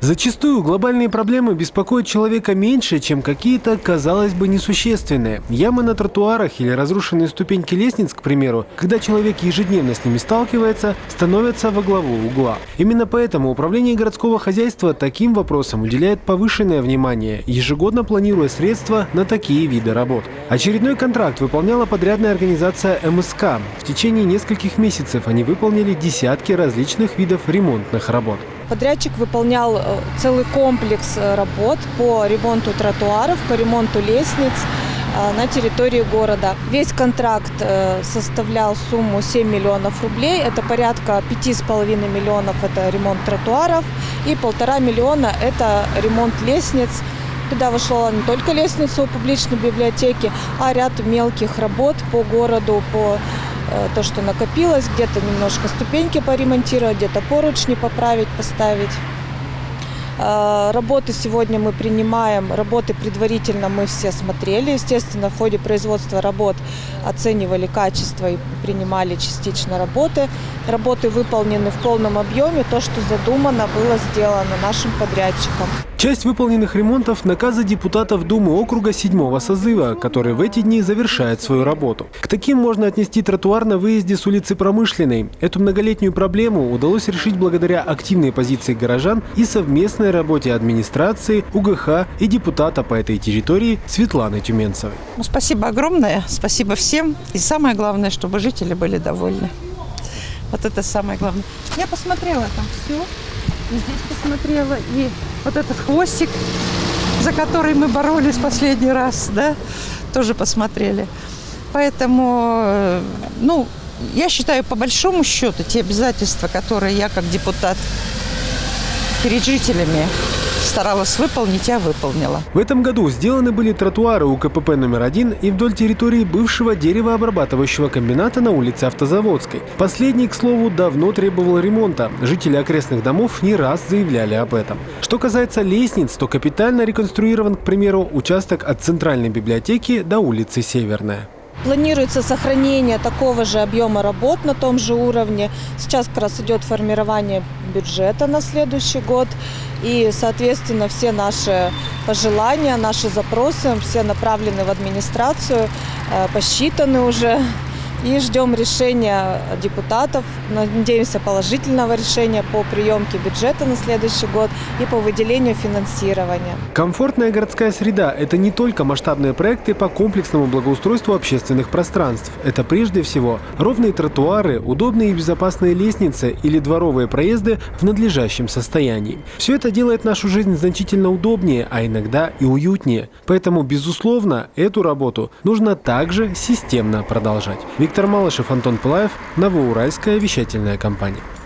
Зачастую глобальные проблемы беспокоят человека меньше, чем какие-то, казалось бы, несущественные. Ямы на тротуарах или разрушенные ступеньки лестниц, к примеру, когда человек ежедневно с ними сталкивается, становятся во главу угла. Именно поэтому Управление городского хозяйства таким вопросам уделяет повышенное внимание, ежегодно планируя средства на такие виды работ. Очередной контракт выполняла подрядная организация МСК. В течение нескольких месяцев они выполнили десятки различных видов ремонтных работ. Подрядчик выполнял целый комплекс работ по ремонту тротуаров, по ремонту лестниц на территории города. Весь контракт составлял сумму 7 миллионов рублей. Это порядка 5,5 миллионов – это ремонт тротуаров, и 1,5 миллиона – это ремонт лестниц. Туда вошла не только лестница у публичной библиотеки, а ряд мелких работ по городу, по то, что накопилось, где-то немножко ступеньки поремонтировать, где-то поручни поправить, поставить. Работы сегодня мы принимаем, работы предварительно мы все смотрели. Естественно, в ходе производства работ оценивали качество и принимали частично работы. Работы выполнены в полном объеме. То, что задумано, было сделано нашим подрядчиком. Часть выполненных ремонтов – наказы депутатов Думы округа 7-го созыва, который в эти дни завершает свою работу. К таким можно отнести тротуар на выезде с улицы Промышленной. Эту многолетнюю проблему удалось решить благодаря активной позиции горожан и совместной работе администрации, УГХ и депутата по этой территории Светланы Тюменцевой. Спасибо огромное, спасибо всем. И самое главное, чтобы жители были довольны. Вот это самое главное. Я посмотрела там все. И здесь посмотрела, и вот этот хвостик, за который мы боролись последний раз, да, тоже посмотрели. Поэтому, я считаю, по большому счету, те обязательства, которые я как депутат перед жителями старалась выполнить, я выполнила. В этом году сделаны были тротуары у КПП номер 1 и вдоль территории бывшего деревообрабатывающего комбината на улице Автозаводской. Последний, к слову, давно требовал ремонта. Жители окрестных домов не раз заявляли об этом. Что касается лестниц, то капитально реконструирован, к примеру, участок от Центральной библиотеки до улицы Северная. Планируется сохранение такого же объема работ на том же уровне. Сейчас как раз идет формирование бюджета на следующий год. И, соответственно, все наши пожелания, наши запросы, все направлены в администрацию, посчитаны уже. И ждем решения депутатов. Надеемся, положительного решения по приемке бюджета на следующий год и по выделению финансирования. Комфортная городская среда – это не только масштабные проекты по комплексному благоустройству общественных пространств. Это прежде всего ровные тротуары, удобные и безопасные лестницы или дворовые проезды в надлежащем состоянии. Все это делает нашу жизнь значительно удобнее, а иногда и уютнее. Поэтому, безусловно, эту работу нужно также системно продолжать. Виктор Малышев, Антон Пылаев, Новоуральская вещательная компания.